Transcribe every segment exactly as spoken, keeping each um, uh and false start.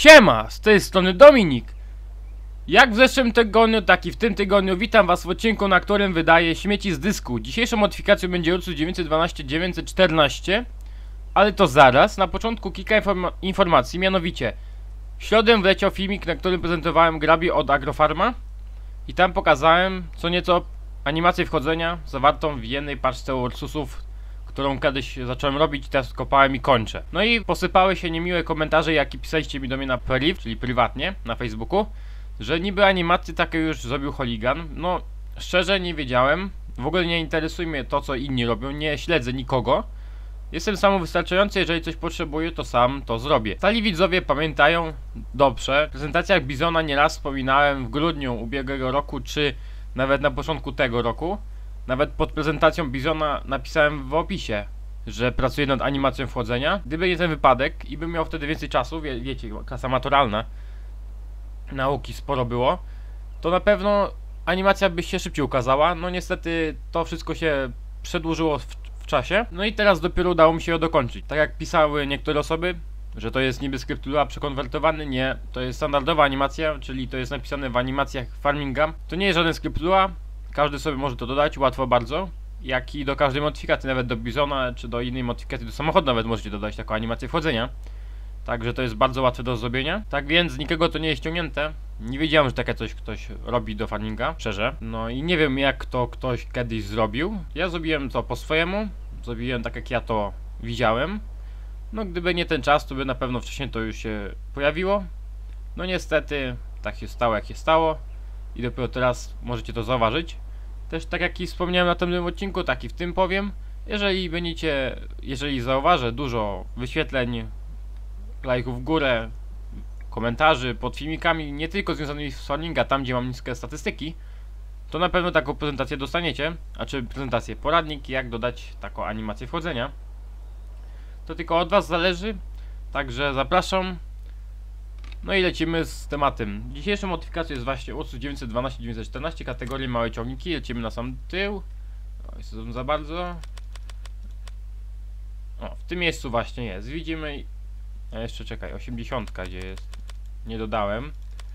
Siema, z tej strony Dominik. Jak w zeszłym tygodniu, tak i w tym tygodniu witam was w odcinku, na którym wydaję śmieci z dysku. Dzisiejszą modyfikacją będzie Ursus dziewięćset dwanaście dziewięćset czternaście, ale to zaraz. Na początku kilka informa informacji, mianowicie w środę wleciał filmik, na którym prezentowałem grabi od Agrofarma i tam pokazałem co nieco animację wchodzenia zawartą w jednej paczce Ursusów, którą kiedyś zacząłem robić, teraz kopałem i kończę. No i posypały się niemiłe komentarze, jakie pisaliście mi do mnie na priv, czyli prywatnie, na Facebooku, że niby animację takie już zrobił Holigan. No, szczerze nie wiedziałem, w ogóle nie interesuje mnie to, co inni robią, nie śledzę nikogo. Jestem samowystarczający, jeżeli coś potrzebuję, to sam to zrobię. Stali widzowie pamiętają dobrze, w prezentacjach Bizona nieraz wspominałem w grudniu ubiegłego roku, czy nawet na początku tego roku. Nawet pod prezentacją Bizona napisałem w opisie, że pracuję nad animacją wchodzenia. Gdyby nie ten wypadek i bym miał wtedy więcej czasu, wie, wiecie, klasa maturalna, nauki sporo było, to na pewno animacja by się szybciej ukazała. No niestety to wszystko się przedłużyło w, w czasie. No i teraz dopiero udało mi się ją dokończyć. Tak jak pisały niektóre osoby, że to jest niby scriptura przekonwertowany, nie, to jest standardowa animacja, czyli to jest napisane w animacjach farminga. To nie jest żaden scriptura. Każdy sobie może to dodać, łatwo bardzo. Jak i do każdej modyfikacji, nawet do Bizona, czy do innej modyfikacji, do samochodu nawet możecie dodać taką animację wchodzenia. Także to jest bardzo łatwe do zrobienia. Tak więc nikogo to nie jest ściągnięte. Nie wiedziałem, że takie coś ktoś robi do farminga, szczerze. No i nie wiem, jak to ktoś kiedyś zrobił. Ja zrobiłem to po swojemu. Zrobiłem tak, jak ja to widziałem. No gdyby nie ten czas, to by na pewno wcześniej to już się pojawiło. No niestety, tak się stało, jak się stało. I dopiero teraz możecie to zauważyć. Też tak jak i wspomniałem na tym odcinku, tak i w tym powiem. Jeżeli będziecie, jeżeli zauważę dużo wyświetleń, lajków w górę, komentarzy pod filmikami, nie tylko związanymi z farminga, tam gdzie mam niskie statystyki, to na pewno taką prezentację dostaniecie. A czy prezentację, poradnik, jak dodać taką animację wchodzenia. To tylko od was zależy. Także zapraszam. No i lecimy z tematem. Dzisiejszą modyfikacją jest właśnie Ursus dziewięćset dwanaście dziewięćset czternaście, kategorii małe ciągniki. Lecimy na sam tył. Oj, są za bardzo. O, w tym miejscu właśnie jest. Widzimy. A jeszcze czekaj, osiemdziesiąt gdzie jest? Nie dodałem.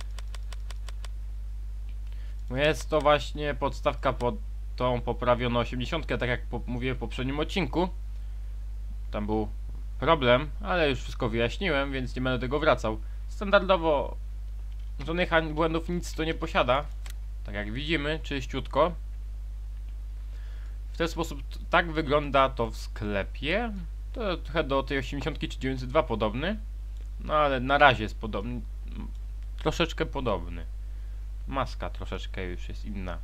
Jest to właśnie podstawka pod tą poprawioną osiemdziesiąt, tak jak po, mówiłem w poprzednim odcinku. Tam był problem, ale już wszystko wyjaśniłem, więc nie będę do tego wracał. Standardowo żadnych błędów nic to nie posiada. Tak jak widzimy, czyściutko. W ten sposób tak wygląda to w sklepie. To trochę do tej osiemdziesiąt czy dziewięćset dwa podobny. No ale na razie jest podobny. Troszeczkę podobny. Maska troszeczkę już jest inna.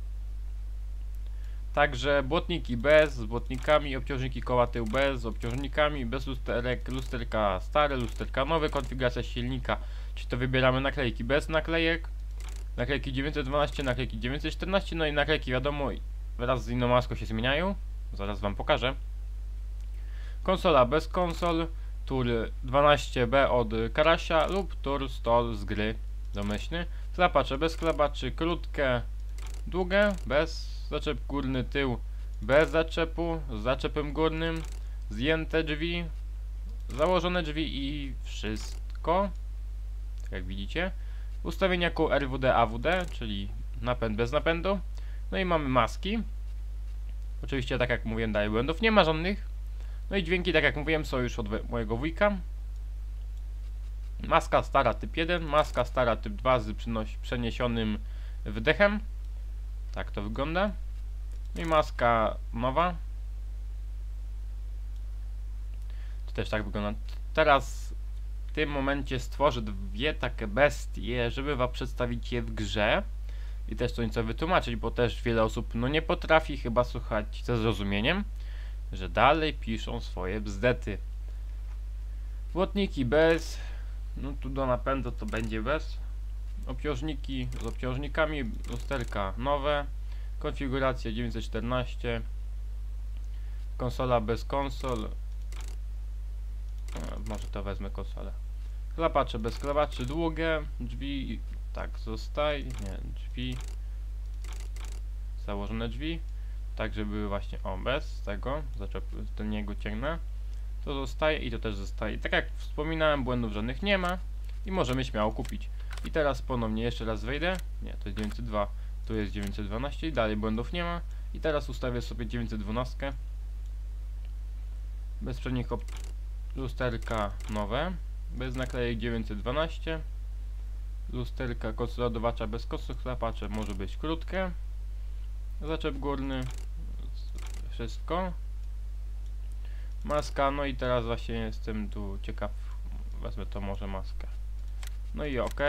Także błotniki bez, z błotnikami, obciążniki koła tył bez, z obciążnikami, bez lusterek, lusterka stare, lusterka nowe, konfiguracja silnika, czyli to wybieramy naklejki bez naklejek, naklejki dziewięćset dwanaście, naklejki dziewięćset czternaście, no i naklejki wiadomo wraz z inną maską się zmieniają, zaraz wam pokażę. Konsola bez konsol, tur dwanaście B od Karasia lub tur sto z gry domyślny, klapacze bez klapaczy, krótkie, długie, bez zaczep górny, tył bez zaczepu, z zaczepem górnym, zdjęte drzwi, założone drzwi i wszystko, tak jak widzicie. Ustawienia kół R W D A W D, czyli napęd bez napędu. No i mamy maski. Oczywiście tak jak mówiłem, dalej błędów nie ma żadnych. No i dźwięki, tak jak mówiłem, są już od mojego wujka. Maska stara typ jeden, maska stara typ dwa z przeniesionym wydechem. Tak to wygląda. I maska nowa. To też tak wygląda. Teraz w tym momencie stworzę dwie takie bestie, żeby wam przedstawić je w grze. I też to nieco wytłumaczyć, bo też wiele osób no nie potrafi chyba słuchać ze zrozumieniem, że dalej piszą swoje bzdety. Błotniki bez. No tu do napędu to będzie bez. Obciążniki z obciążnikami, lusterka nowe, konfiguracja dziewięćset czternaście, konsola bez konsol, e, może to wezmę konsolę, klapacze bez klapaczy, długie, drzwi, tak zostaje, nie, drzwi, założone drzwi, tak żeby były właśnie o bez tego, zaczep, ten niego ciągnę, to zostaje i to też zostaje. Tak jak wspominałem, błędów żadnych nie ma. i możemy śmiało kupić. I teraz ponownie jeszcze raz wejdę, nie, to jest dziewięćset dwa, tu jest dziewięćset dwanaście i dalej błędów nie ma. I teraz ustawię sobie dziewięćset dwanaście, bez przednich lusterka nowe, bez naklejek dziewięćset dwanaście, lusterka kosodowacza bez kosochlapacze może być krótkie, zaczep górny, wszystko, maska, no i teraz właśnie jestem tu ciekaw, wezmę to może maskę, no i ok,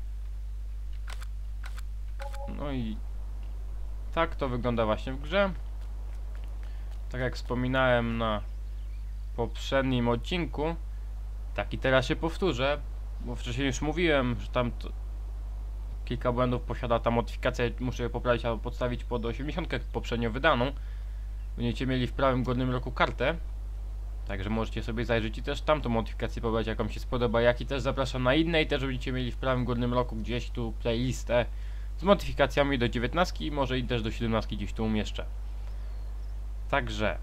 no i tak to wygląda właśnie w grze. Tak jak wspominałem na poprzednim odcinku, tak i teraz się powtórzę, bo wcześniej już mówiłem, że tam to kilka błędów posiada ta modyfikacja, muszę je poprawić albo podstawić pod osiemdziesiątkę poprzednio wydaną. Będziecie mieli w prawym górnym rogu kartę, także możecie sobie zajrzeć i też tamtą modyfikację pobrać, jaką się spodoba, jak i też zapraszam na inne i też będziecie mieli w prawym górnym rogu gdzieś tu playlistę z modyfikacjami do dziewiętnastki i może i też do siedemnastki gdzieś tu umieszczę. Także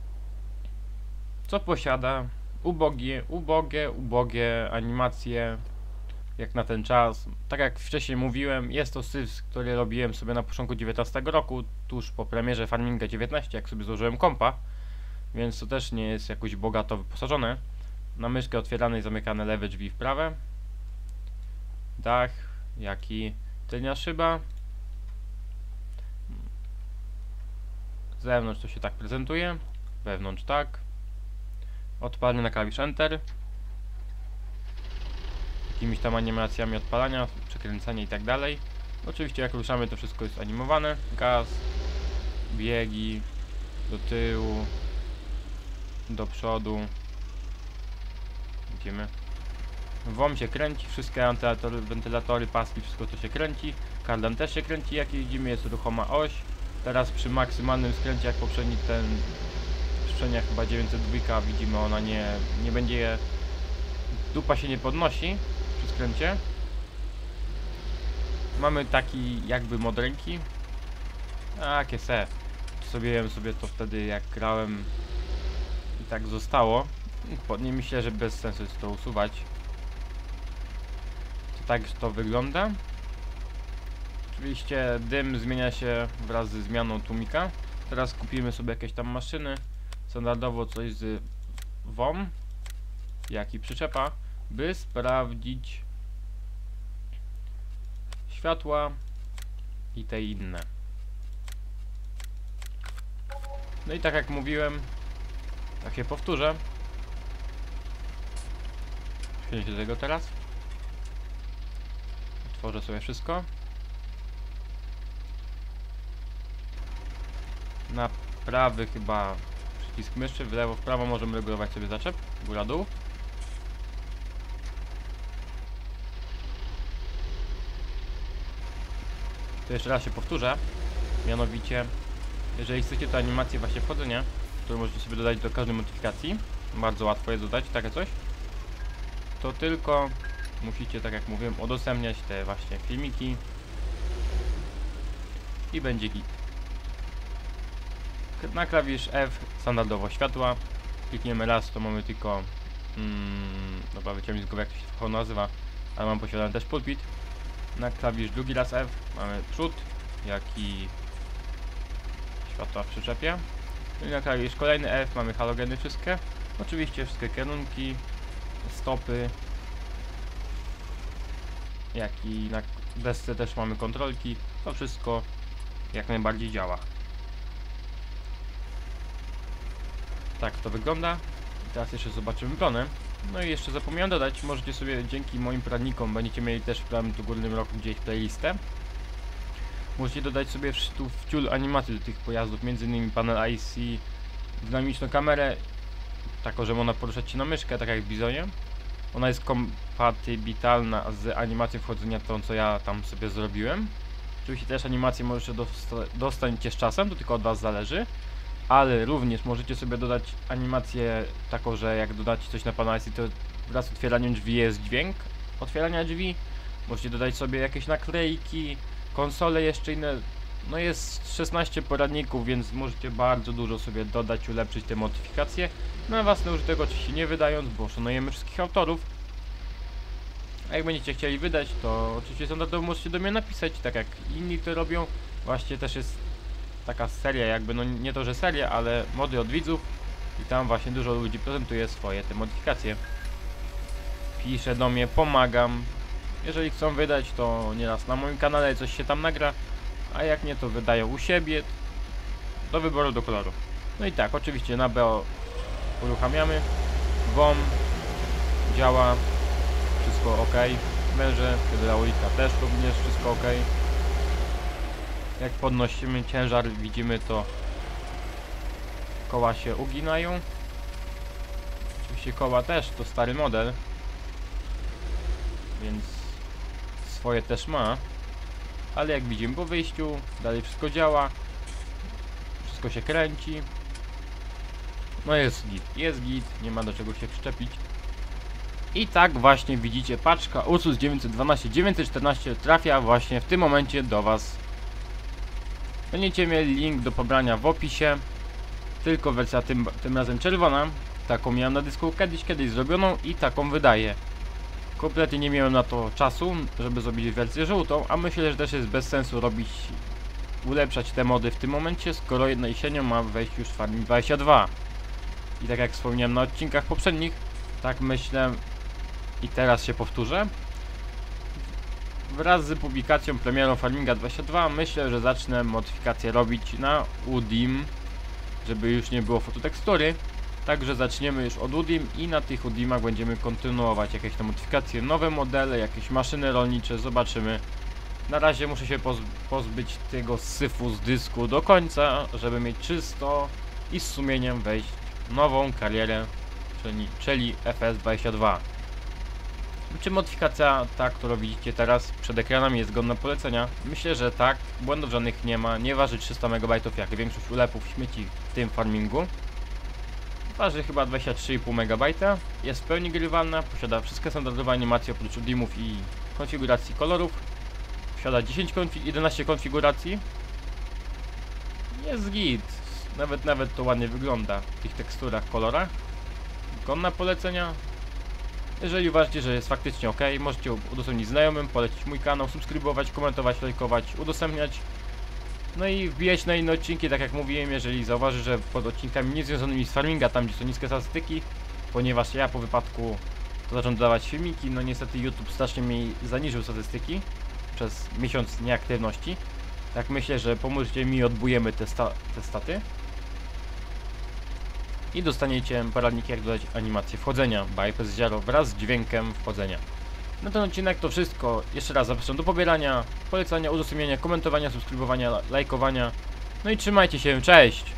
co posiada? Ubogie, ubogie, ubogie animacje jak na ten czas. Tak jak wcześniej mówiłem, jest to syf, który robiłem sobie na początku dziewiętnastego roku, tuż po premierze Farminga dziewiętnaście, jak sobie złożyłem kompa, więc to też nie jest jakoś bogato wyposażone. Na myszkę otwierane i zamykane lewe drzwi w prawe, dach, jak i tylnia szyba. Z zewnątrz to się tak prezentuje, wewnątrz tak. Odpalny na klawisz Enter. Jakimiś tam animacjami odpalania, przekręcania i tak dalej. Oczywiście jak ruszamy, to wszystko jest animowane. Gaz, biegi, do tyłu, do przodu. Widzimy. W O M się kręci, wszystkie antylatory, wentylatory, paski, wszystko to się kręci. Kardan też się kręci, jak jeździmy, jest ruchoma oś. Teraz przy maksymalnym skręcie, jak poprzedni ten przestrzenia chyba dziewięćset dwa, widzimy, ona nie, nie będzie, dupa się nie podnosi przy skręcie. Mamy taki jakby mod ręki. A, jakie se. Zrobiłem sobie to wtedy jak grałem i tak zostało. Nie myślę, że bez sensu jest to usuwać. To tak to wygląda. Oczywiście dym zmienia się wraz ze zmianą tłumika. Teraz kupimy sobie jakieś tam maszyny. Standardowo coś z W O M, jak i przyczepa, by sprawdzić światła i te inne. No i tak jak mówiłem, tak się powtórzę. Przejdź do tego teraz. Otworzę sobie wszystko. Na prawy chyba przycisk myszy, w lewo, w prawo możemy regulować sobie zaczep, góra, dół. To jeszcze raz się powtórzę, mianowicie, jeżeli chcecie tę animację właśnie wchodzenia, którą możecie sobie dodać do każdej modyfikacji, bardzo łatwo jest dodać takie coś, to tylko musicie, tak jak mówiłem, udostępniać te właśnie filmiki i będzie git. Na klawisz F standardowo światła, klikniemy raz, to mamy tylko mm, dobra, wyciągnij z głowy, jak to się to nazywa, ale mam posiadany też pulpit. Na klawisz drugi raz F mamy przód, jak i światła w przyczepie. I na klawisz kolejny F mamy halogeny wszystkie, oczywiście wszystkie kierunki, stopy, jak i na desce też mamy kontrolki, to wszystko jak najbardziej działa. Tak to wygląda. I teraz jeszcze zobaczymy plonę. No i jeszcze zapomniałem dodać, możecie sobie dzięki moim poradnikom, będziecie mieli też w prawym tu górnym rogu gdzieś playlistę. Możecie dodać sobie w, tu w ciul animacji do tych pojazdów, między innymi panel I C, dynamiczną kamerę, taką, że można poruszać się na myszkę, tak jak w Bizonie. Ona jest kompatybilna z animacją wchodzenia, tą co ja tam sobie zrobiłem. Oczywiście też animację możecie dostać z czasem, to tylko od was zależy. Ale również możecie sobie dodać animację taką, że jak dodacie coś na panel I C, to wraz z otwieraniem drzwi jest dźwięk otwierania drzwi. Możecie dodać sobie jakieś naklejki, konsole jeszcze inne. No jest szesnaście poradników, więc możecie bardzo dużo sobie dodać, ulepszyć te modyfikacje. Na własny użytek oczywiście nie wydając, bo szanujemy wszystkich autorów. A jak będziecie chcieli wydać, to oczywiście standardowo możecie do mnie napisać, tak jak inni to robią. Właśnie też jest taka seria, jakby, no nie to, że seria, ale mody od widzów. I tam właśnie dużo ludzi prezentuje swoje te modyfikacje. Pisze do mnie, pomagam. Jeżeli chcą wydać, to nieraz na moim kanale coś się tam nagra. A jak nie, to wydają u siebie. Do wyboru, do koloru. No i tak, oczywiście na B O uruchamiamy. W O M działa. Wszystko ok. Męże, hydraulika też również wszystko ok. Jak podnosimy ciężar, widzimy, to koła się uginają. Oczywiście koła też to stary model, więc swoje też ma. Ale jak widzimy po wyjściu, dalej wszystko działa. Wszystko się kręci. No jest git, jest git, nie ma do czego się przyczepić. I tak właśnie widzicie, paczka Ursus dziewięćset dwanaście dziewięćset czternaście trafia właśnie w tym momencie do was. Będziecie mieli link do pobrania w opisie. Tylko wersja tym, tym razem czerwona. Taką miałem na dysku kiedyś, kiedyś zrobioną i taką wydaję. Kompletnie nie miałem na to czasu, żeby zrobić wersję żółtą, a myślę, że też jest bez sensu robić, ulepszać te mody w tym momencie, skoro jedna jesienią ma wejść już Farming dwadzieścia dwa. I tak jak wspomniałem na odcinkach poprzednich, tak myślę i teraz się powtórzę. Wraz z publikacją premierą Farminga dwadzieścia dwa myślę, że zacznę modyfikacje robić na U D I M, żeby już nie było fototekstury. Także zaczniemy już od U D I M i na tych U D I M ach będziemy kontynuować jakieś tam modyfikacje, nowe modele, jakieś maszyny rolnicze, zobaczymy. Na razie muszę się pozb pozbyć tego syfu z dysku do końca, żeby mieć czysto i z sumieniem wejść w nową karierę, czyli, czyli F S dwadzieścia dwa. Czy modyfikacja ta, którą widzicie teraz przed ekranem, jest godna polecenia? Myślę, że tak. Błędów żadnych nie ma. Nie waży trzysta megabajtów jak większość ulepów śmieci w tym farmingu. Waży chyba dwadzieścia trzy i pół megabajta. Jest w pełni grywalna. Posiada wszystkie standardowe animacje oprócz U D I M ów i konfiguracji kolorów. Posiada dziesięć konfi jedenaście konfiguracji. Jest git. Nawet, nawet to ładnie wygląda w tych teksturach, kolorach. Godna polecenia. Jeżeli uważacie, że jest faktycznie ok, możecie udostępnić znajomym, polecić mój kanał, subskrybować, komentować, lajkować, udostępniać. No i wbijać na inne odcinki, tak jak mówiłem, jeżeli zauważy, że pod odcinkami niezwiązanymi z farminga, tam gdzie są niskie statystyki, ponieważ ja po wypadku to zacząłem dodawać filmiki, no niestety YouTube strasznie mi zaniżył statystyki przez miesiąc nieaktywności. Tak myślę, że pomożecie mi, odbujemy te, sta te staty. I dostaniecie poradniki, jak dodać animację wchodzenia Bypass Zero wraz z dźwiękiem wchodzenia. Na ten odcinek to wszystko. Jeszcze raz zapraszam do pobierania, polecania, udostępniania, komentowania, subskrybowania, lajkowania. No i trzymajcie się, cześć!